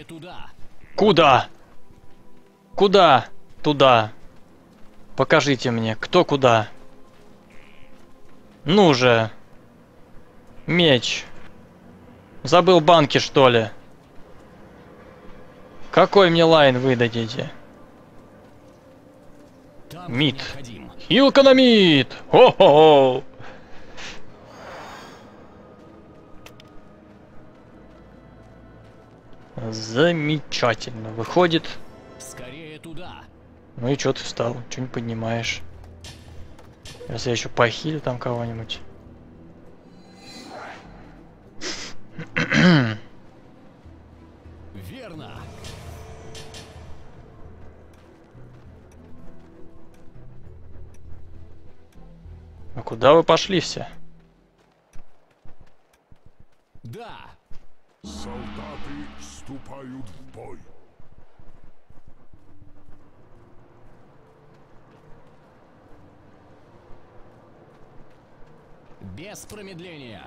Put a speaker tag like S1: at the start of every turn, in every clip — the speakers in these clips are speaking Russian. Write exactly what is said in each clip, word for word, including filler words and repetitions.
S1: Скорее туда.
S2: Куда? Куда? Туда. Покажите мне, кто куда. Ну же. Меч. Забыл банки, что ли? Какой мне лайн вы дадите?
S1: Там
S2: Мид.
S1: необходим.
S2: Хилка на мид! Хо-хо-хо! Замечательно. Выходит.
S1: Скорее туда.
S2: Ну и чё ты встал? Чё не поднимаешь? Если я еще похилю там кого-нибудь.
S1: Верно.
S2: А куда вы пошли все?
S1: Да.
S3: Солдаты вступают в бой.
S1: Без промедления.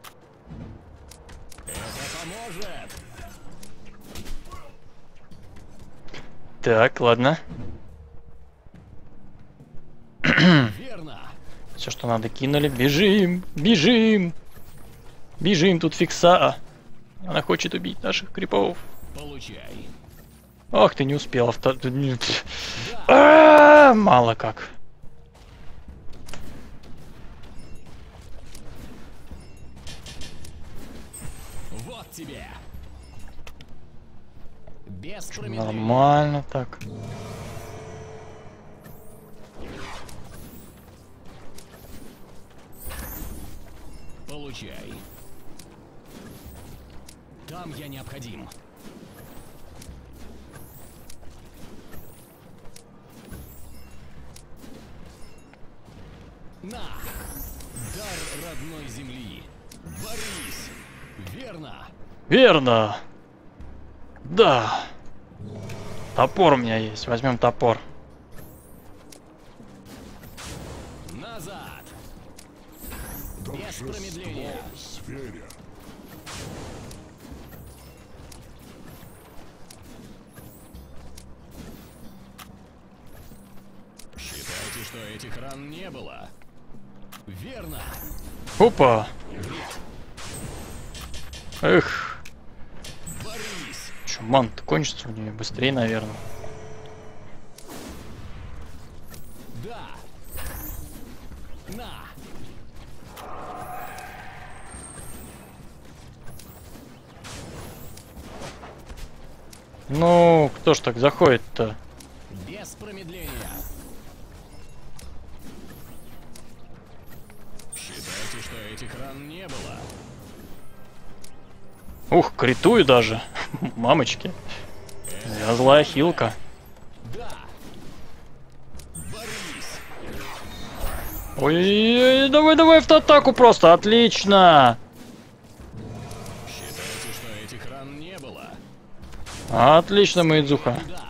S1: Это поможет.
S2: Так, ладно.
S1: Верно.
S2: Все, что надо, кинули. Бежим! Бежим! Бежим, тут фикса. Она хочет убить наших крипов.
S1: Получай.
S2: Ох, ты не успел. Авто... А, мало как.
S1: Вот тебе. Без промедления.
S2: Нормально так.
S1: Получай. Там я необходим. На! Дар родной земли. Борись! Верно!
S2: Верно. Да. Топор у меня есть. Возьмем топор.
S1: Назад! Без промедления.
S3: Зверя.
S1: Считайте, что этих ран не было. Верно!
S2: Опа. Эх.
S1: Борись!
S2: Че, ман-то кончится у нее быстрее, наверное.
S1: Да! На!
S2: Ну, кто ж так заходит-то?
S1: Без промедления. Считайте, что этих ран не было.
S2: Ух, критую даже. Мамочки. Я злая хилка.
S1: Да! Борись!
S2: Ой, давай, давай автоатаку просто. Отлично.
S1: Считайте, что этих ран не было.
S2: Отлично, Мэйдзуха.
S1: Да!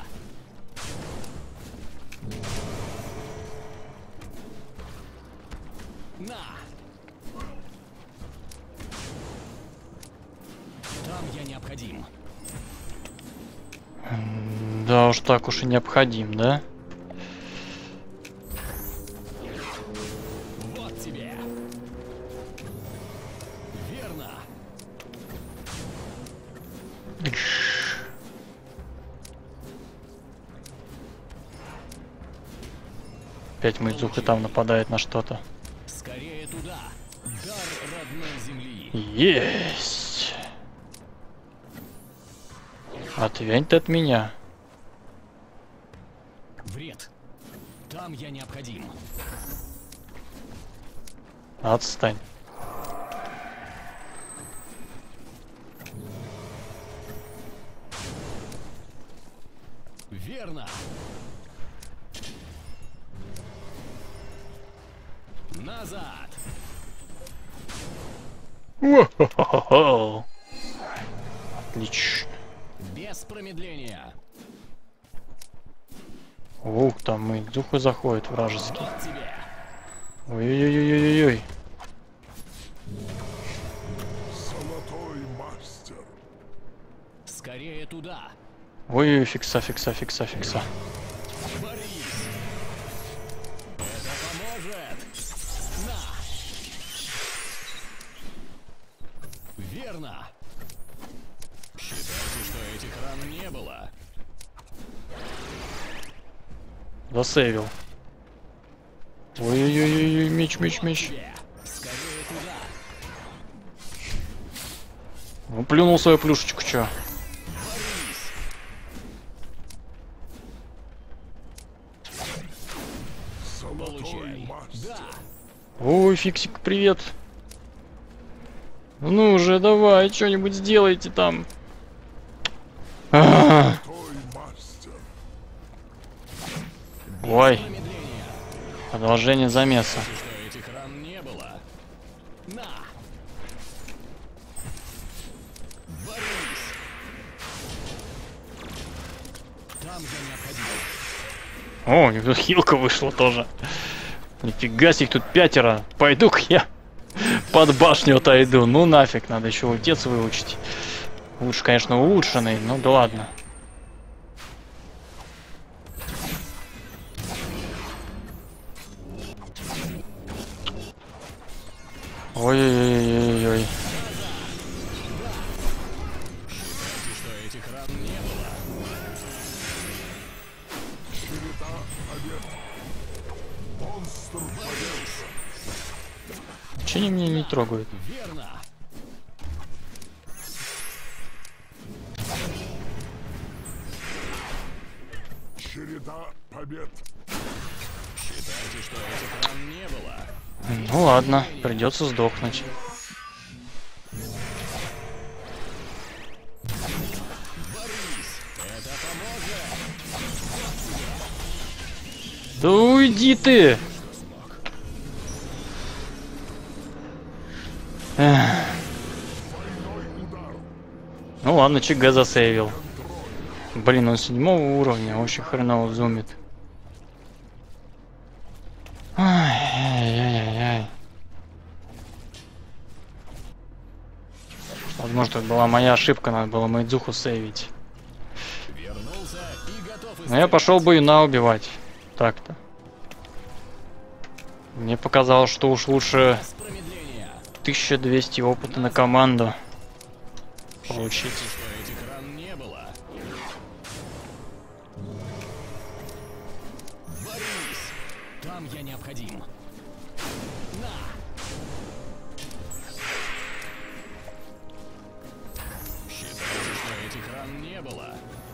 S1: На! Там я необходим.
S2: Да уж так уж и необходим, да?
S1: Вот тебе! Верно!
S2: Опять Мэйдзуха там нападает на что-то.
S1: Скорее туда! Дар родной земли!
S2: Есть! Отвянь ты от меня.
S1: Вред! Там я необходим.
S2: Отстань.
S1: Верно! Назад!
S2: О-хо-хо-хо. Отлично.
S1: Без промедления!
S2: Ух, там Мэйдзуха заходит вражеский.
S1: Вот тебе!
S2: Ой-ой-ой-ой-ой.
S3: Золотой мастер.
S1: Скорее туда! туда.
S2: Ой, фикса, фикса, фикса, фикса.
S1: Борис. Это поможет. На. Верно. Считайте, что этих ран не было.
S2: Засейвил. Ой-ой-ой, меч, меч, меч.
S1: Скорее туда.
S2: Он плюнул свою плюшечку, чё?
S1: Получай. Да.
S2: Ой, Фиксик, привет. Ну уже, давай, что-нибудь сделайте там. А-а-а. Ой. Продолжение замеса.
S1: Что этих ран не было. На. Борис. Там же необходимо.
S2: О, у них тут хилка вышла тоже. Нифига себе, их тут пятеро. Пойду-ка я под башню отойду. Ну нафиг, надо еще утец выучить. Лучше, конечно, улучшенный, ну да ладно. Ой-ой-ой-ой-ой.
S1: Считайте, что этих ран не было.
S2: Че они меня не трогают?
S1: Верно.
S3: Череда побед.
S1: Считайте, что этих ран не было.
S2: Ну ладно, придется сдохнуть.
S1: Борис, это поможет.
S2: Да уйди ты! Эх. Ну ладно, ЧГ засейвил. Блин, он седьмого уровня, очень хреново зумит. Ай-яй-яй-яй. Возможно, это была моя ошибка, надо было Мэйдзуху сейвить.
S1: Вернулся и готов.
S2: Но я пошел бы Юна убивать. Так-то. Мне показалось, что уж лучше
S1: Без промедления.
S2: тысяча двести опыта на команду получить.
S1: Считайте, что этих ран не было. Борис, там я необходим. На. Считайте, что этих ран не было.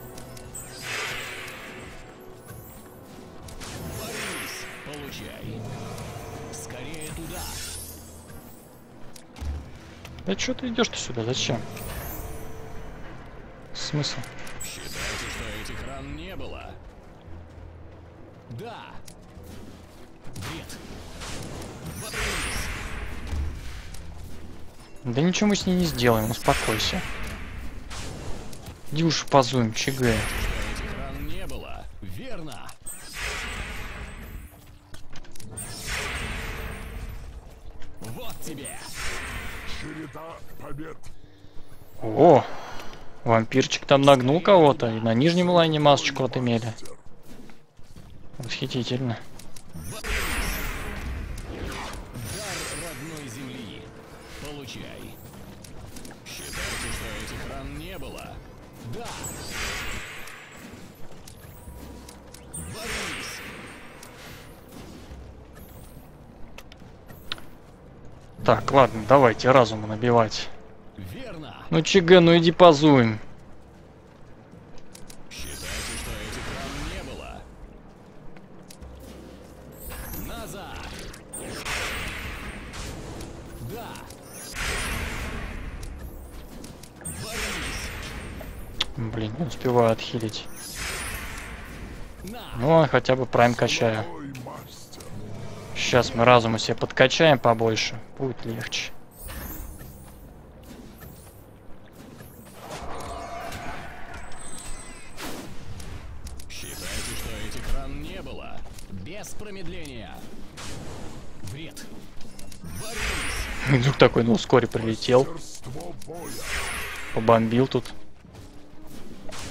S1: Борис, получай. Скорее туда.
S2: Да что ты идешь-то сюда? Зачем? Смысл?
S1: Считайте, что этих ран не было. Да. Бред. Борис.
S2: Да ничего мы с ней не сделаем, успокойся. Иди уж позуем, ЧГ.
S1: Что этих ран не было. Верно. Вот тебе.
S3: Череда побед.
S2: О, вампирчик там нагнул кого-то, и на нижнем лайне масочку отымели. Восхитительно.
S1: Дар родной земли. Получай. Считайте, что этих ран не было. Да. Борис.
S2: Так, ладно, давайте разуму набивать.
S1: Верно.
S2: Ну ЧГ, ну иди позуем.
S1: Считайте, что этих ран не было. Назад. Да. Борис.
S2: Блин, не успеваю отхилить.
S1: На.
S2: Ну ладно, хотя бы прайм качаю.
S3: Ой, мастер.
S2: Сейчас мы разума себе подкачаем побольше. Будет легче.
S1: Считайте, что этих ран не было. Без промедления. Вред. Борис.
S2: Вдруг такой, ну, вскоре прилетел.
S3: Мастерство боя.
S2: Побомбил тут.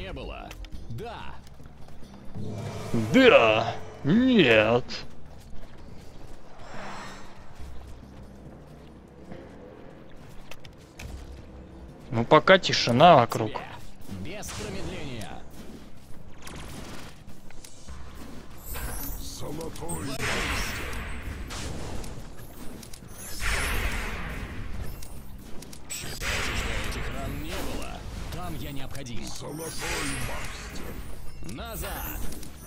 S1: не было. Да.
S2: Да. Нет. Ну пока тишина вокруг.
S1: Тебе. Без промедления.
S3: Золотой
S1: Считайте, что этих ран не было. Там я необходим.
S3: Золотой мастер.
S1: Назад.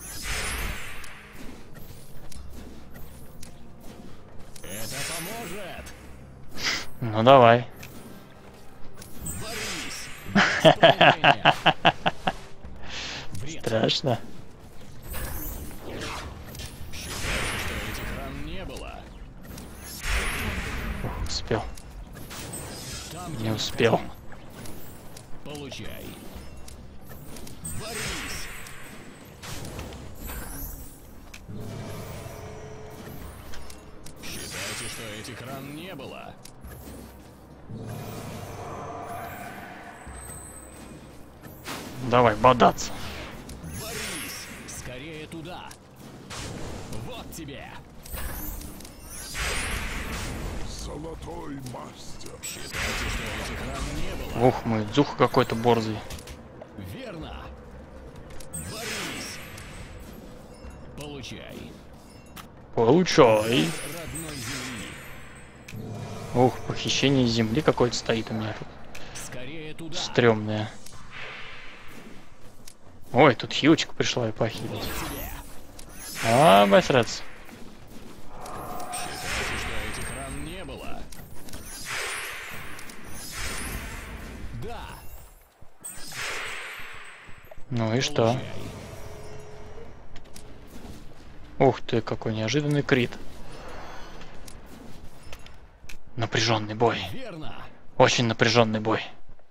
S1: Это поможет.
S2: Ну давай.
S1: Борис. Без промедления. Вред.
S2: Страшно.
S1: Считайте, что этих ран не было.
S2: Ух, успел.
S1: Там
S2: Не
S1: я
S2: успел.
S1: необходим. Получай. Борис. Считайте, что этих ран не было.
S2: Давай бодаться.
S1: Борис, скорее туда. Вот тебе.
S3: Золотой мастер.
S1: Считайте, что этих ран не было.
S2: Ух мой, дзух какой-то борзый.
S1: Верно. Борис. Получай.
S2: Получай.
S1: Родной земли.
S2: Ух, похищение земли какое-то стоит у меня тут.
S1: Скорее туда.
S2: Стрёмное. Ой, тут хилочка пришла и похилить.
S1: Вот тебе.
S2: А, басрец.
S1: Считайте, что этих ран не было. Да.
S2: Ну и что?
S1: Получай.
S2: Ух ты, какой неожиданный крит. Напряженный бой.
S1: Верно.
S2: Очень напряженный бой.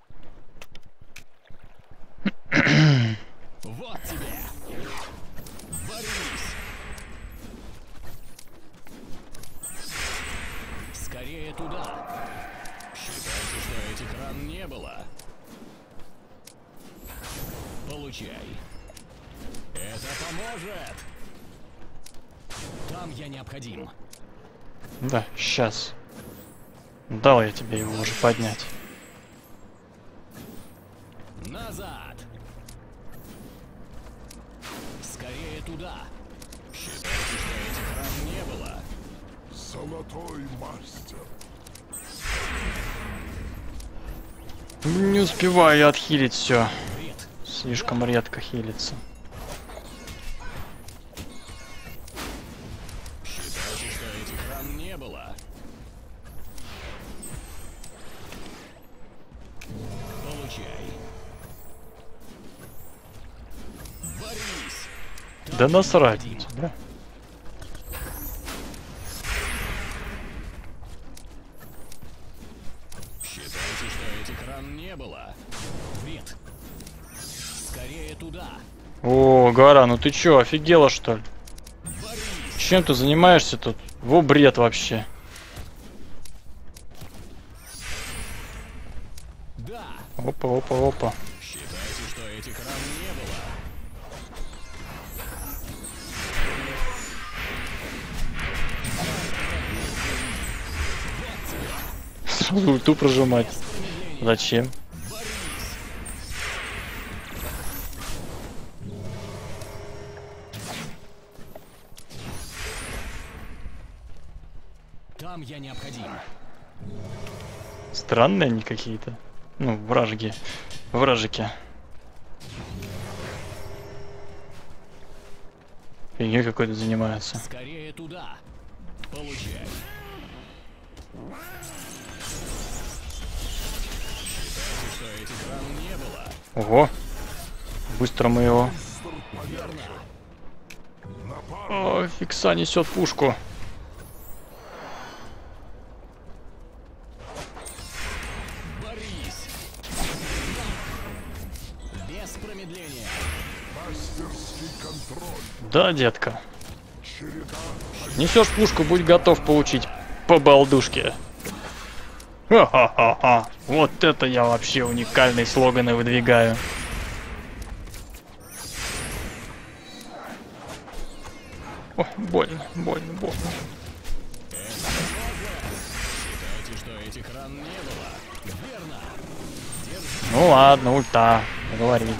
S1: Вот тебе. Борис. Скорее туда. Считайте, что этих ран не было. Получай. Это поможет. Там я необходим.
S2: Да, сейчас. Дал я тебе его уже поднять.
S1: Назад. Скорее туда. Считайте, что этих ран не было.
S3: Золотой мастер.
S2: Не успеваю я отхилить все.
S1: Вред.
S2: Слишком редко хилится.
S1: Считайте, что этих ран не было. Получай. Борис.
S2: Да
S1: Там
S2: насрать,
S1: необходимо.
S2: да?
S1: Считайте, что этих ран не было. Вред. Скорее туда.
S2: О, Гора, ну ты чё, офигела что ли?
S1: Борис.
S2: Чем ты занимаешься тут? Во бред вообще.
S1: Да.
S2: Опа, опа, опа.
S1: Считайте, что этих ран не было.
S2: Сразу ульту прожимать.
S1: Без промедления.
S2: Зачем?
S1: Борис. Там я необходим.
S2: Странные они какие-то. Ну, вражги. Вражики. Фигней какой-то занимаются.
S1: Скорее туда. Получай. Считайте, что этих ран не было.
S2: Ого. Быстро мы его.
S1: Верно.
S2: О, фикса несет пушку.
S1: Борис. Без промедления.
S3: Мастерский контроль.
S2: Да, детка.
S3: Череда
S2: Несешь пушку, будь готов получить по балдушке. Ха-ха-ха-ха. Вот это я вообще уникальные слоганы выдвигаю. Ой, больно, больно, больно.
S1: Считайте, что этих ран не было. Верно.
S2: Ну ладно, ульта. Договорились.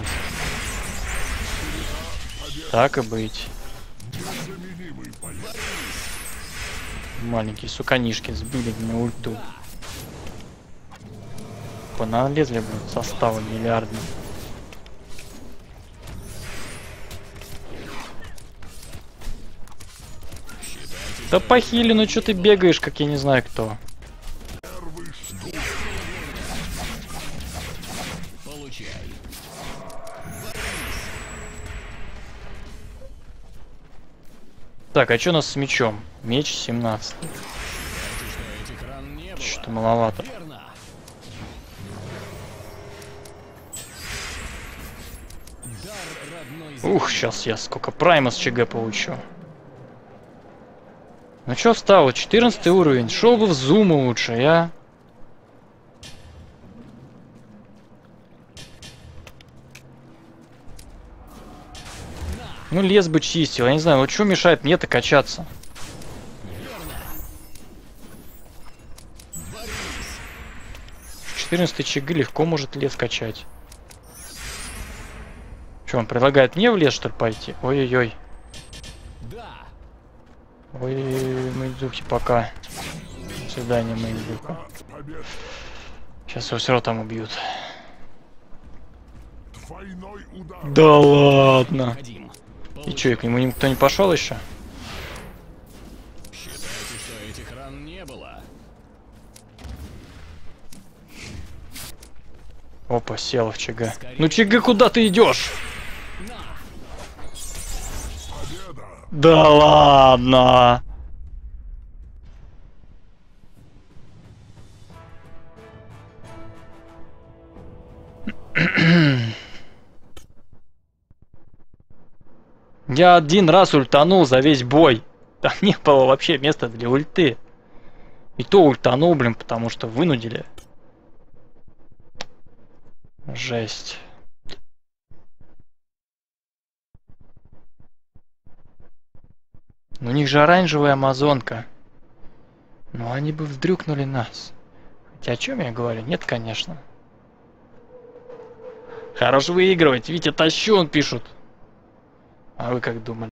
S2: Так и быть.
S3: Незаменимый боец.
S2: Маленькие суканишки сбили мне ульту. Поналезли бы составы миллиардные. Да похили, ну что ты бегаешь, как я не знаю кто.
S3: Первый штурм.
S1: Получай.
S2: Так, а что у нас с мечом? Меч семнадцать.
S1: Считайте, что этих ран не было.
S2: Что-то маловато.
S1: Верно. Дар родной земли.
S2: Ух, сейчас я сколько прайма с ЧГ получу. Ну чё встало? четырнадцатый уровень. Шел бы в зум лучше, я. Ну лес бы чистил, я не знаю, вот что мешает мне-то качаться? четырнадцатый ЧГ легко может лес качать. Что, он предлагает мне в лес, что ли, пойти? Ой-ой-ой.
S1: Да.
S2: Ой, мейдюки, пока. До свидания, мейдюка.
S3: Побед.
S2: Сейчас его все равно там убьют.
S3: Двойной удар.
S2: Да ладно.
S1: Необходим.
S2: И что, и к нему никто не пошел еще?
S1: Считайте, что этих ран не было.
S2: Опа, сел в ЧГ. Ну ЧГ, куда ты идешь?
S3: Победа.
S2: Да ладно. Я один раз ультанул за весь бой. Там не было вообще места для ульты. И то ультанул, блин, потому что вынудили. Жесть. У них же оранжевая амазонка. Но они бы вдрюкнули нас. Хотя о чем я говорю? Нет, конечно. Хорош выигрывать. Витя Тащун пишут. А вы как думали?